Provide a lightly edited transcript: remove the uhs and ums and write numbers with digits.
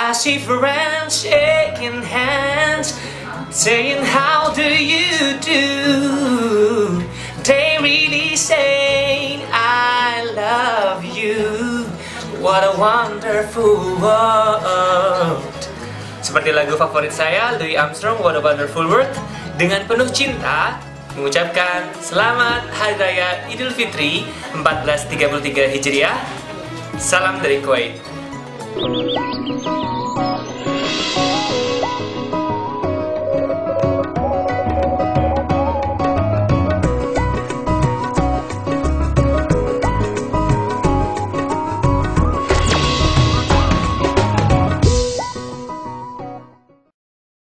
I see friends shaking hands, saying how do you do. They really say I love you. What a wonderful world. Seperti lagu favorit saya, Louis Armstrong, What a Wonderful World. Dengan penuh cinta mengucapkan selamat Hari Raya Idul Fitri 1433 Hijriah. Salam dari Kuwait.